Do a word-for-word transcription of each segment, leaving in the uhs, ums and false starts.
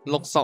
六十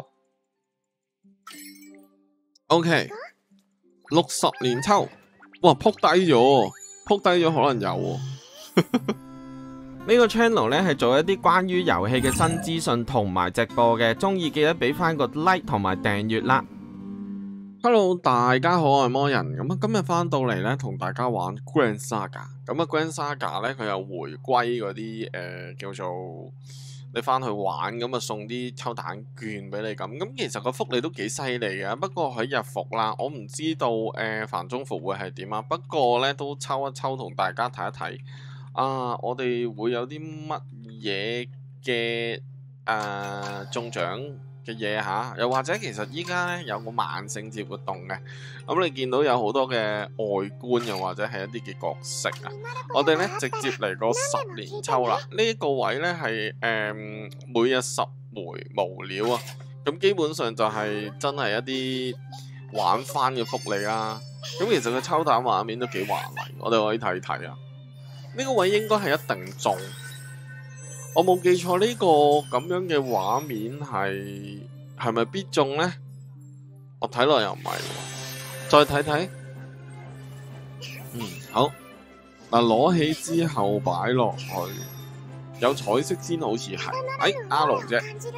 ，OK， 六十年抽，哇，撲低咗，撲低咗可能有喎。 呢個 channel 咧係做一啲關於遊戲嘅新資訊同埋直播嘅，中意記得俾翻個 like 同埋訂閱啦。 Hello， 大家好，我係魔人。咁啊，今日翻到嚟咧，同大家玩 Grand Saga。咁啊，Grand Saga 咧，佢有回歸嗰啲誒叫做你翻去玩，咁啊送啲抽蛋券俾你咁。咁其實個福利都幾犀利嘅。不過喺日服啦，我唔知道誒繁中服會係點啊。不過咧都抽一抽，同大家睇一睇啊，我哋會有啲乜嘢嘅誒中獎嘅嘢吓，又或者其實依家咧有個萬聖節活動嘅，咁你見到有好多嘅外觀，又或者係一啲嘅角色啊，我哋咧直接嚟個十年抽啦。呢、這、一個位咧係誒每日十枚無料啊，咁基本上就係真係一啲玩翻嘅福利啦。咁其實個抽蛋畫面都幾華麗，我哋可以睇睇啊。呢、這個位應該係一定中。我冇記錯呢個咁樣嘅畫面係係咪必中呢？我睇落又唔係喎，再睇睇。嗯，好。嗱，攞起之後擺落去，有彩色先好似係，哎 R 啫。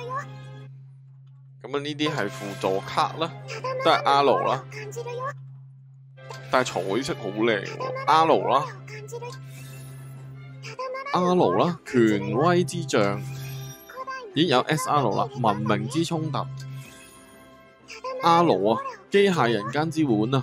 咁啊呢啲係輔助卡啦，都係 R 啦，但係彩色好靚喎 ，R 啦。R 啦，權威之象，咦有 S R 啦，文明之衝突 ，R 啊，機械人間之碗啊，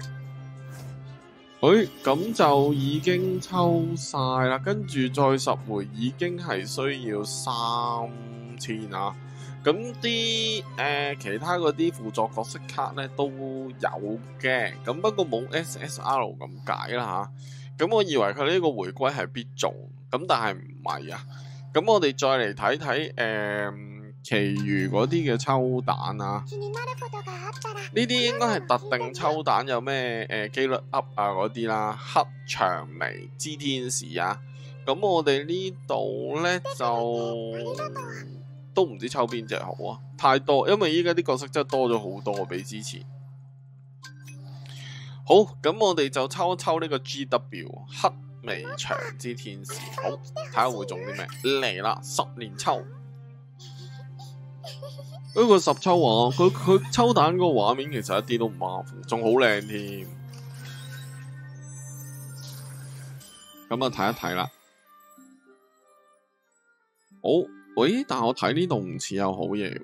誒、哎、咁就已經抽晒啦，跟住再十回已經係需要三千啊，咁啲誒其他嗰啲輔助角色卡咧都有嘅，咁不過冇 S S R 咁解啦吓，咁我以為佢呢個回歸係必中。咁但係唔係啊，咁我哋再嚟睇睇誒，其餘嗰啲嘅抽蛋啊，呢啲應該係特定抽蛋，有咩誒機率 up 啊嗰啲啦，黑薔薇之天使啊，咁我哋呢度咧就都唔知抽邊隻好啊，太多，因為依家啲角色真係多咗好多比之前。好，咁我哋就抽一抽呢個 G W 黑微長之天使，好睇下會中啲咩嚟啦！十年抽呢、這個十抽畫，佢佢抽蛋個畫面其實一啲都唔馬虎，仲好靚添。咁啊睇一睇啦。好，喂，但係我睇呢度唔似有好嘢。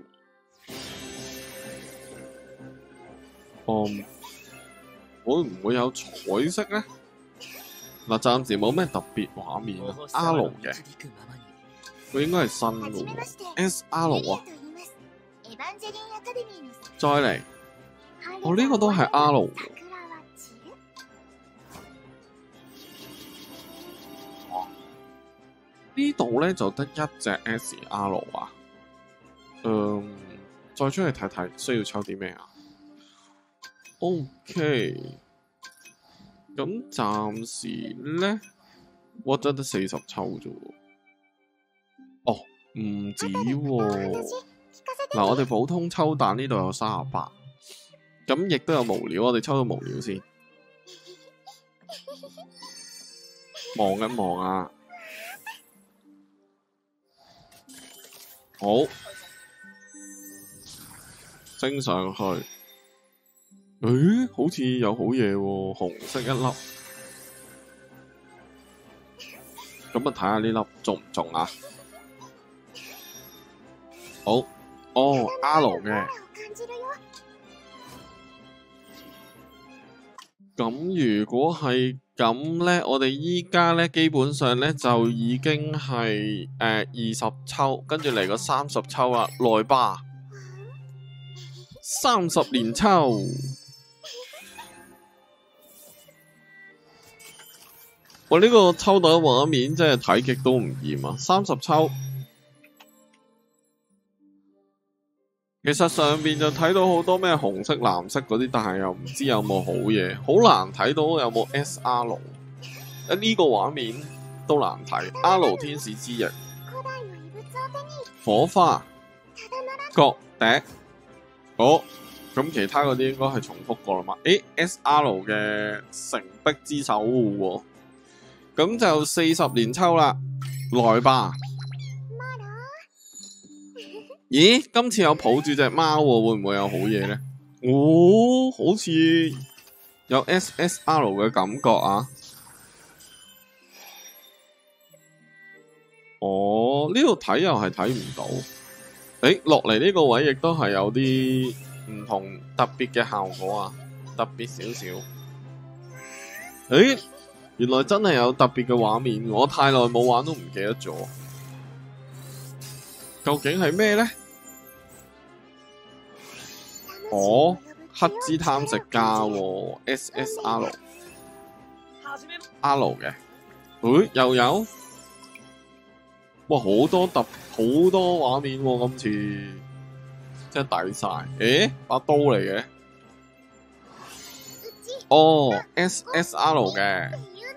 嗯，會唔會有彩色咧？嗱，暫時冇咩特別畫面啊 ，R 嘅，佢應該係新嘅喎 ，S R 啊，再嚟，哦呢、這個都係 R， 呢度咧就得一隻 S R 啊，嗯，再出去睇睇，需要抽啲咩啊 ？OK。咁暫時咧，我真得四十抽啫喎。哦，唔止喎。嗱，我哋普通抽蛋呢度有三十八，咁亦都有無料，我哋抽到無料先。望一望啊，好，升上去。誒，好似有好嘢喎，紅色一粒，咁啊睇下呢粒中唔中啊？好，哦 R 嘅，咁如果係咁咧，我哋依家咧基本上咧就已經係誒二十抽，跟住嚟個三十抽啦，來吧，三十年抽。我呢、這個抽到畫面真係睇極都唔厭啊！三十抽，其實上邊就睇到好多咩紅色、藍色嗰啲，但係又唔知有冇好嘢，好難睇到有冇 S R。誒、這、呢個畫面都難睇 ，R 天使之翼，火花角笛。好，咁其他嗰啲應該係重複過啦嘛？誒 ，S R 嘅城壁之守護喎，咁就四十年抽啦，來吧。咦，今次有抱住隻貓喎，會唔會有好嘢呢？哦，好似有 S S R 嘅感覺啊！哦，呢度睇又係睇唔到。誒，落嚟呢個位亦都係有啲唔同特別嘅效果啊，特別少少。誒，原來真係有特別嘅畫面，我太耐冇玩都唔記得咗。究竟係咩呢？哦，黑之貪食家喎 ，S S R R 嘅，誒又有，哇好多特好多畫面喎，今次真係抵晒。誒，把刀嚟嘅，哦 S S R 嘅，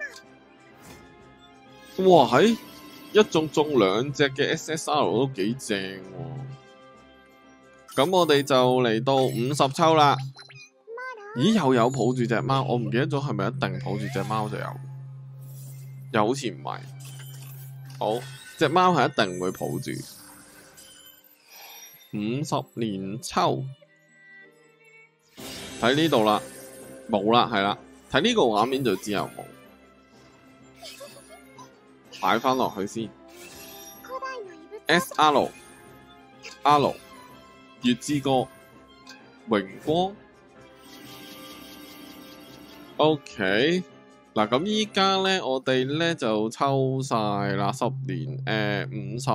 哇喺一中中兩隻嘅 S S R 都幾正喎。咁我哋就嚟到五十抽啦。咦，又有抱住隻貓，我唔記得咗係咪一定抱住隻貓就有，又好似唔係。好，隻貓係一定會抱住。五十年抽，睇呢度啦，冇啦，係啦，睇呢個畫面就知有冇。擺翻落去先。S R R 月之歌，榮光 ，OK， 嗱咁依家咧，我哋咧就抽晒啦，十年誒五十，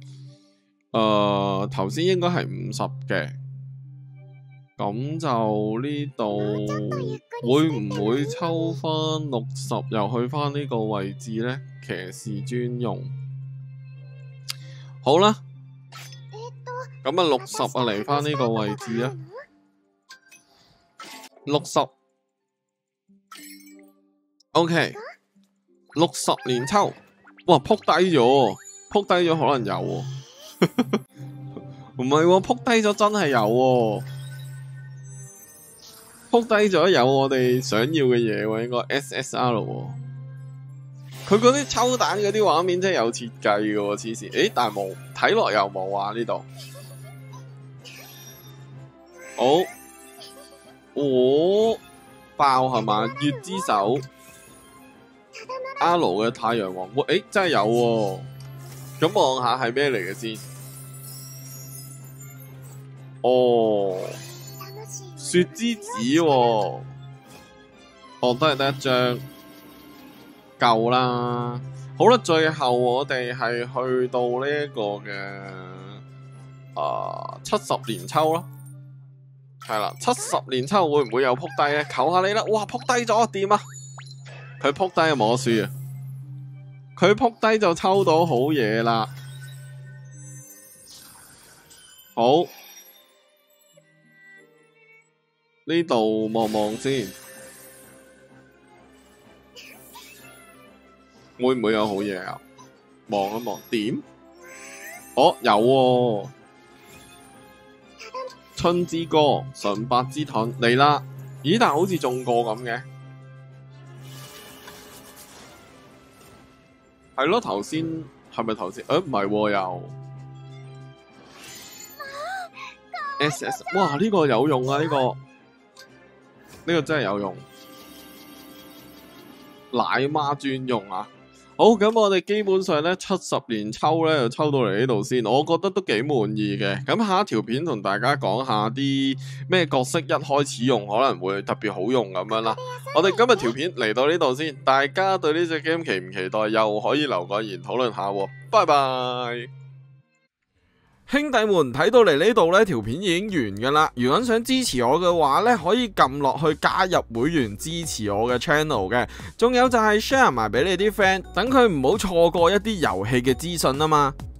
誒頭先應該係五十嘅，咁就呢度會唔會抽翻六十，又去翻呢個位置咧？騎士專用，好啦。咁啊，六十啊，嚟翻呢個位置啊，六十 ，OK， 六十年抽，哇，撲低咗，撲低咗可能有喎，唔係喎，撲低咗真係有喎，撲低咗有我哋想要嘅嘢喎，應該 S S R 喎，佢嗰啲抽蛋嗰啲畫面真係有設計嘅喎，黐線，誒，但係冇，睇落又冇啊呢度。好，哦，爆係嘛？月之手 ，R 嘅太陽王，誒、欸、真係有喎、啊，咁望下係咩嚟嘅先？哦，雪之子喎、啊，哦都係得一張，夠啦。好啦，最後我哋係去到呢一個嘅啊七十年抽咯。係啦，七十年抽會唔會有撲低咧？求下你啦！哇，撲低咗掂啊！佢撲低就冇得輸啊！佢撲低就抽到好嘢啦！好，呢度望望先，會唔會有好嘢啊？望一望，點？哦，有喎、啊！春之歌，純白之盾嚟啦！咦，但好似中過咁嘅，係咯？頭先係咪頭先？誒，唔係喎，又 S S， 哇！呢、這個有用啊！呢、這個呢、這個真係有用，奶媽專用啊！好，咁我哋基本上咧七十年抽咧就抽到嚟呢度先，我覺得都幾滿意嘅。咁下一條片同大家講下啲咩角色一開始用可能會特別好用咁樣啦。我哋今日條片嚟到呢度先，大家對呢隻 game 期唔期待，又可以留個言討論下喎。拜拜。兄弟們，睇到嚟呢度呢條片已經完噶啦。如果想支持我嘅話呢，可以撳落去加入會員支持我嘅 channel 嘅。仲有就係 share 埋俾你啲 friend，等佢唔好錯過一啲遊戲嘅資訊啊嘛。